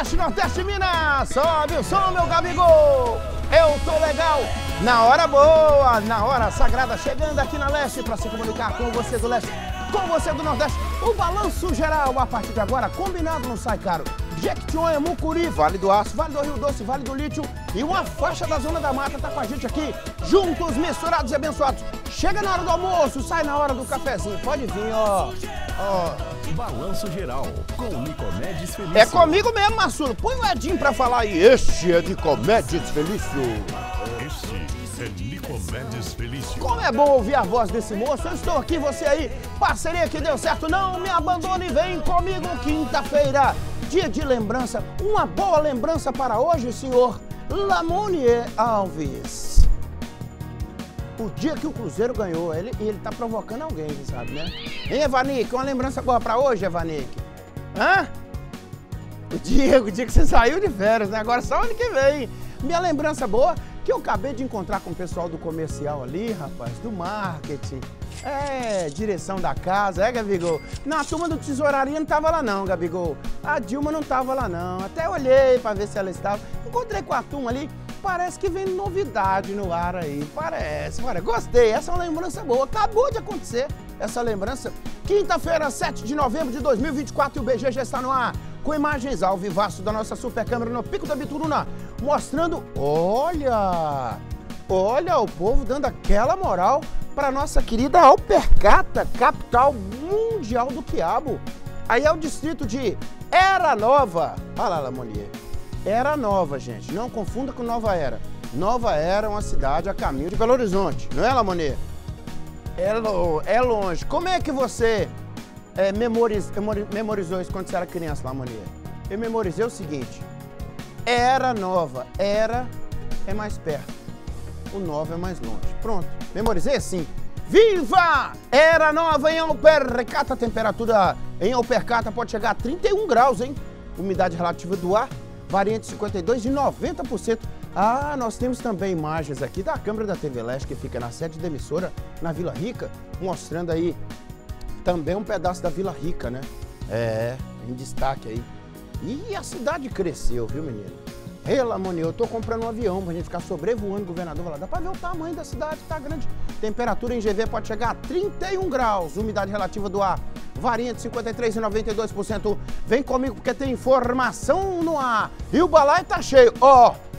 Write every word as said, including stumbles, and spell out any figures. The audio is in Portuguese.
Nordeste, Nordeste, Minas. Sobe o som, meu Gabigol. Eu tô legal. Na hora boa, na hora sagrada, chegando aqui na Leste para se comunicar com você do Leste, com você do Nordeste. O balanço geral, a partir de agora, combinado não sai caro. Jequitinhonha, Mucuri, Vale do Aço, Vale do Rio Doce, Vale do Lítio e uma faixa da Zona da Mata tá com a gente aqui, juntos, misturados e abençoados. Chega na hora do almoço, sai na hora do cafezinho, pode vir, ó. ó. Balanço geral, com Nicomedes Felício. É comigo mesmo, Marçulo. Põe o Edinho pra falar aí. Este é Nicomedes Felício. Este é Nicomedes Felício. Como é bom ouvir a voz desse moço. Eu estou aqui, você aí. Parceria que deu certo, não me abandone. Vem comigo quinta-feira. Dia de lembrança. Uma boa lembrança para hoje, senhor Lamonier Alves. O dia que o Cruzeiro ganhou, ele, ele tá provocando alguém, sabe, né? Hein, Evanique? Uma lembrança boa pra hoje, Evanique? Hã? O dia, o dia que você saiu de férias, né? Agora só ano que vem. Minha lembrança boa, que eu acabei de encontrar com o pessoal do comercial ali, rapaz, do marketing. É, direção da casa, é, Gabigol? Na turma do tesouraria não tava lá não, Gabigol. A Dilma não tava lá não. Até olhei pra ver se ela estava. Encontrei com a turma ali. Parece que vem novidade no ar aí, parece, parece. Gostei, essa é uma lembrança boa, acabou de acontecer essa lembrança. Quinta-feira, sete de novembro de dois mil e vinte e quatro, e o B G já está no ar, com imagens ao vivaço da nossa super câmera no Pico da Bituruna, mostrando, olha, olha o povo dando aquela moral para nossa querida Alpercata, capital mundial do quiabo. Aí é o distrito de Era Nova, olha lá, Lamonier. Era Nova, gente. Não confunda com Nova Era. Nova Era é uma cidade a caminho de Belo Horizonte. Não é, Lamonier? É, lo, é longe. Como é que você é, memoriz, memorizou isso quando você era criança, Lamonier? Eu memorizei o seguinte. Era Nova. Era é mais perto. O Nova é mais longe. Pronto. Memorizei assim. Viva! Era Nova em Alpercata. A temperatura em Alpercata pode chegar a trinta e um graus, hein? Umidade relativa do ar varia entre cinquenta e dois por cento e noventa por cento. Ah, nós temos também imagens aqui da câmera da T V Leste, que fica na sede da emissora, na Vila Rica, mostrando aí também um pedaço da Vila Rica, né? É, em destaque aí. E a cidade cresceu, viu, menino? Ei, Lamonier, eu tô comprando um avião pra gente ficar sobrevoando o governador. Vai lá, dá pra ver o tamanho da cidade, tá grande. Temperatura em G V pode chegar a trinta e um graus. Umidade relativa do ar varia entre cinquenta e três por cento e noventa e dois por cento. Vem comigo porque tem informação no ar. E o balaio tá cheio. Ó,